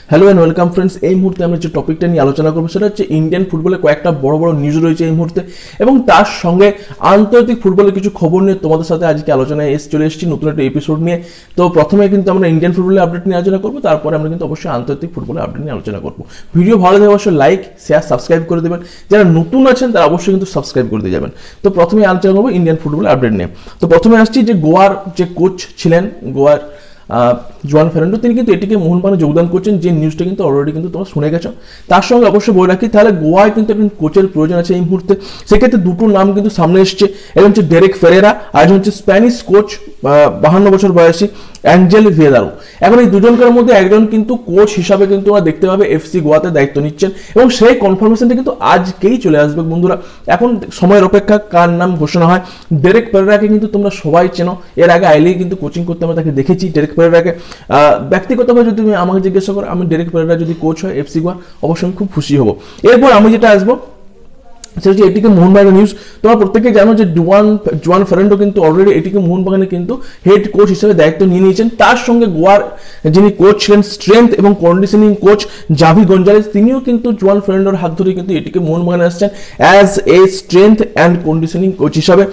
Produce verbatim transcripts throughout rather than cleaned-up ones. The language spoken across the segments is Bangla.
Hello and welcome friends. এই মুহূর্তে আমরা যে টপিকটা নিয়ে আলোচনা করবো সেটা হচ্ছে ইন্ডিয়ান ফুটবলে কয়েকটা বড় বড় নিউজ রয়েছে এই মুহূর্তে, এবং তার সঙ্গে আন্তর্জাতিক ফুটবলের কিছু খবর নিয়ে তোমাদের সাথে আজকে আলোচনায় এসে চলে এসেছি নতুন একটা এপিসোড নিয়ে। তো প্রথমে কিন্তু আমরা ইন্ডিয়ান ফুটবলের আপডেট নিয়ে আলোচনা করবো, তারপরে আমরা কিন্তু অবশ্যই আন্তর্জাতিক ফুটবলের আপডেট নিয়ে আলোচনা করবো। ভিডিও ভালো লাগে অবশ্যই লাইক শেয়ার সাবস্ক্রাইব করে দেবেন, যারা নতুন আছেন তারা অবশ্যই কিন্তু সাবস্ক্রাইব করে দিয়ে যাবেন। তো প্রথমে আলোচনা করবো ইন্ডিয়ান ফুটবলের আপডেট নিয়ে। তো প্রথমে আসছি যে গোয়ার যে কোচ ছিলেন গোয়ার জোয়ান ফের্নান্ডো, তিনি কিন্তু এটিকে মোহনবাগানে যোগদান করছেন, যে নিউজটা কিন্তু অলরেডি কিন্তু তোমরা শুনে গেছো। তার সঙ্গে অবশ্যই বলে রাখি তাহলে গোয়ায় কিন্তু একজন কোচের প্রয়োজন আছে এই মুহূর্তে। সেক্ষেত্রে দুটো নাম কিন্তু সামনে এসছে, একজন হচ্ছে ডেরেক ফেরেরা আর একজন হচ্ছে স্প্যানিশ কোচ বাহান্ন বছর বয়সী অ্যাঞ্জেল ভেদারো। এখন এই দুজনকার মধ্যে একজন কিন্তু কোচ হিসাবে কিন্তু আমরা দেখতে পাবে এফসি গোয়াতে দায়িত্ব নিচ্ছেন, এবং সেই কনফার্মেশনটা কিন্তু আজকেই চলে আসবে বন্ধুরা। এখন সময়ের অপেক্ষা কার নাম ঘোষণা হয়। ডেরেক পেরেরাকে কিন্তু তোমরা সবাই চেনো, এর আগে আইলেই কিন্তু কোচিং করতে আমরা তাকে দেখেছি। ডেরেক পেরেরাকে ব্যক্তিগতভাবে যদি তুমি আমাকে জিজ্ঞাসা করো, আমি ডেরেক পেরেরা যদি কোচ হয় এফসি গোয়া অবশ্যই আমি খুব খুশি হব। এরপর আমি যেটা আসবো সেটা হচ্ছে এটিকে মোহনবাগানের নিউজ। তোমরা প্রত্যেকে জানো যে জোয়ান জোয়ান ফের্নান্ডো কিন্তু অলরেডি এটিকে মোহনবাগানে কিন্তু হেড কোচ হিসেবে দায়িত্ব নিয়ে নিয়েছেন। তার সঙ্গে গোয়ার যিনি কোচ ছিলেন স্ট্রেংথ এবং কন্ডিশনিং কোচ জাভি গঞ্জালেস, তিনিও কিন্তু জোয়ান ফের্নান্ডোর হাত ধরে কিন্তু এটিকে মোহনবাগানে আসছেন as a strength and conditioning coach হিসাবে।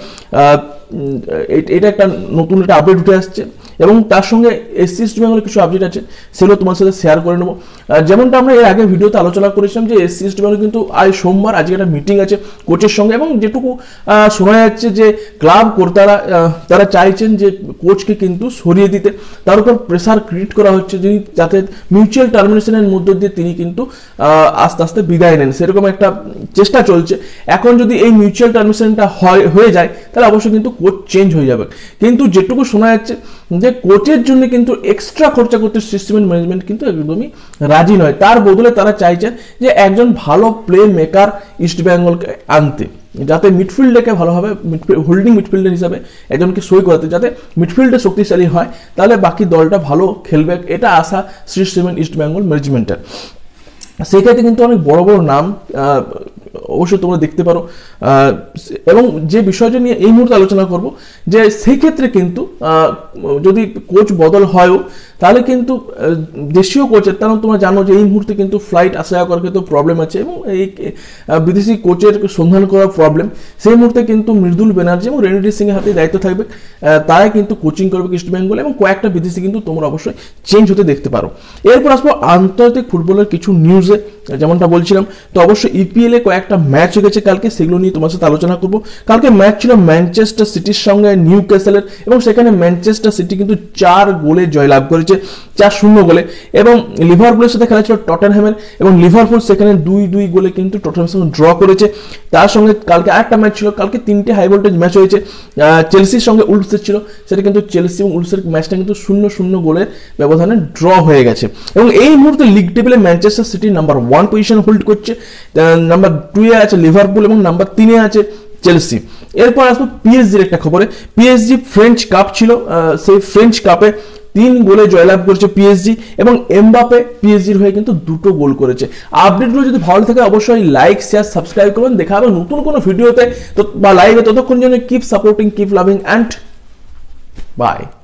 এটা একটা নতুন একটা আপডেট উঠে আসছে, এবং তার সঙ্গে এসসি ইস্ট বেঙ্গলের কিছু আপডেট আছে, সেগুলো তোমার সাথে শেয়ার করে নেবো। যেমনটা আমরা এর আগে ভিডিওতে আলোচনা করেছিলাম যে এসসি ইস্ট বেঙ্গল কিন্তু আজ সোমবার আজকে একটা মিটিং আছে কোচের সঙ্গে, এবং যেটুকু শোনা যাচ্ছে যে ক্লাব কর্তারা তারা চাইছেন যে কোচকে কিন্তু সরিয়ে দিতে, তার উপর প্রেসার ক্রিয়েট করা হচ্ছে যিনি যাতে মিউচুয়াল টার্মিনেশনের মধ্য দিয়ে তিনি কিন্তু আস্তে আস্তে বিদায় নেন, সেরকম একটা চেষ্টা চলছে। এখন যদি এই মিউচুয়াল টার্মিনেশনটা হয়ে যায় তাহলে অবশ্যই কিন্তু কোচ চেঞ্জ হয়ে যাবে, কিন্তু যেটুকু শোনা যাচ্ছে যে কোচের জন্য কিন্তু এক্সট্রা খরচা করতে সিস্টেম ম্যানেজমেন্ট কিন্তু একদমই রাজি নয়। তার বদলে তারা চাইছেন যে একজন ভালো প্লে মেকার ইস্ট বেঙ্গলকে আনতে, যাতে মিডফিল্ডকে ভালোভাবে হোল্ডিং মিডফিল্ডার হিসাবে একজনকে সই করাতে, যাতে মিডফিল্ডে শক্তিশালী হয়, তাহলে বাকি দলটা ভালো খেলবে, এটা আশা সিস্টেম ইস্ট বেঙ্গল ম্যানেজমেন্টের। সেক্ষেত্রে কিন্তু অনেক বড় বড় নাম অবশ্যই তোমরা দেখতে পারো, এবং যে বিষয়টা নিয়ে এই মুহূর্তে আলোচনা করব যে সেই ক্ষেত্রে কিন্তু যদি কোচ বদল হয়ও তাহলে কিন্তু দেশীয় কোচের, কারণ তোমরা জানো যে এই মুহূর্তে কিন্তু ফ্লাইট আসা যাওয়ার ক্ষেত্রে প্রবলেম আছে, এবং এই বিদেশি কোচের সন্ধান করা প্রবলেম। সেই মুহূর্তে কিন্তু মৃদুল ব্যানার্জি এবং রেনিডি সিং এর হাতে দায়িত্ব থাকবে, তারাই কিন্তু কোচিং করবে ইস্ট বেঙ্গল, এবং কয়েকটা বিদেশি কিন্তু তোমরা অবশ্যই চেঞ্জ হতে দেখতে পারো। এরপর আসবো আন্তর্জাতিক ফুটবলের কিছু নিউজে, যেমনটা বলছিলাম। তো অবশ্যই ইপিএল এ কয়েকটা ম্যাচ হয়ে গেছে কালকে, সেগুলো নিয়ে তোমার সাথে আলোচনা করবো। কালকে ম্যাচ ছিল ম্যানচেস্টার সিটির সঙ্গে নিউ ক্যাসেলের, এবং সেখানে ম্যানচেস্টার সিটি কিন্তু চার গোলে জয়লাভ করেছে, চার শূন্য গোলে, এবং লিভারপুলের সাথে খেলা ছিল টটেনহ্যামের, এবং লিভারপুল সেখানে দুই দুই গোলে কিন্তু টটেনহ্যামের সঙ্গে ড্র করেছে। তার সঙ্গে কালকে আরেকটা ম্যাচ ছিল, কালকে তিনটে হাই ভোল্টেজ ম্যাচ হয়েছে। চেলসির সঙ্গে উলফসের ছিল, সেটা কিন্তু চেলসি এবং উলফসের ম্যাচটা কিন্তু শূন্য শূন্য গোলের ব্যবধানে ড্র হয়ে গেছে, এবং এই মুহূর্তে লিগ টেবিলে Manchester City number one position hold করছে, নাম্বার টু এ আছে লিভারপুল এবং নাম্বার তিনে আছে চেলসি। এরপর আসবো পিএসজির একটা খবরে। পিএসজি ফ্রেঞ্চ কাপ ছিল, সেই ফ্রেঞ্চ কাপে তিন গোলে জয়লাভ করেছে পিএসজি, এবং এমবাপে পিএসজির হয়ে কিন্তু দুটো গোল করেছে। আপডেটগুলো যদি ভালো থাকে অবশ্যই লাইক শেয়ার সাবস্ক্রাইব করবেন। দেখা হবে নতুন কোনো ভিডিওতে বা লাইভে, ততক্ষণ জন্য keep supporting, keep loving and by.